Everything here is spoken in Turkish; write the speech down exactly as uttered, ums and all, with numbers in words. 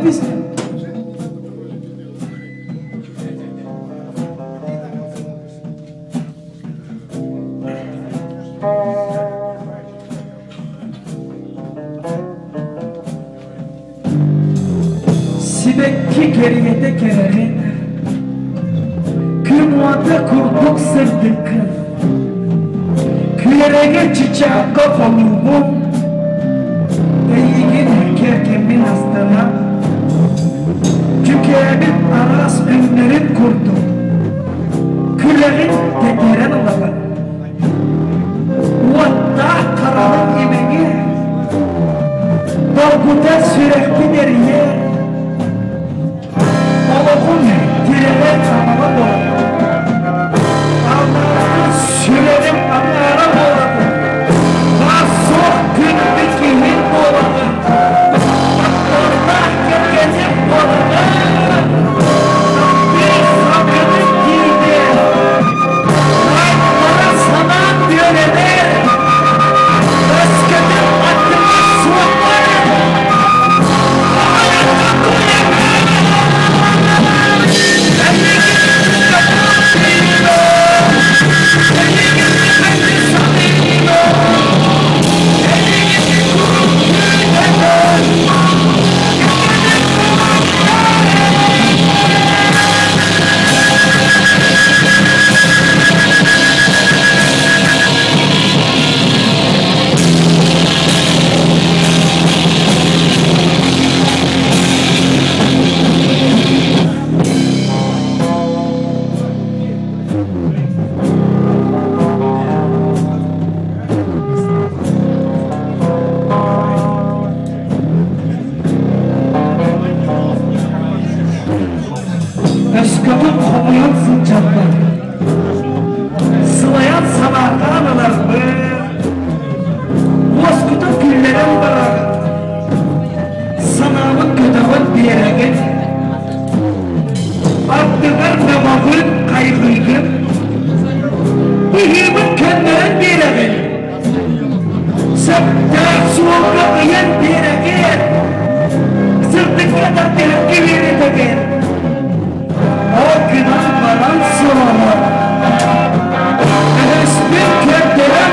biz. Sibekki geriyete kererin, kırmada kurduk sırdık, kürege çiçeğe kapalıbım, eğigin kerkemin hastana, tükeğinin aras önlerin kurdum, küleğin tekeren olalım. Vatta karanlık yemeği, dalguda sürekli deriye, Allah'ın dileğe tanıma doğru. Allah'ın sürelim anlara doğru. Nasıl günlük kimin doğru. Allah gececek doğru. Bir sakının giydi. Ayaklara saman diyorlar. Başkanın adını soğuklar. Ayakta koyamıyor. Özgürlük kovuyan sıncaklar, sılayan sabahta analar mı? Bozkuta güllerin bırak, sanamın gödavın bir yere gel. Arttılar namağın kaygıygın, mühimin kendinin bir yere gel. Septler soğukla kıyan bir yere gel. Sırtık kadar telki bir yere gel. O günah varan sonra Esbir kendine